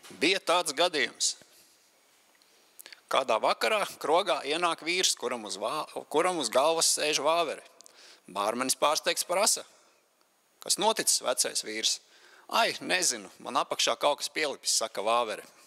Bija tāds gadījums. Kādā vakarā krogā ienāk vīrs, kuram uz galvas sēž vāveri. Bārmenis pārsteigts prasa. Kas noticis, vecais vīrs? Ai, nezinu, man apakšā kaut kas pielipis, saka vāveri.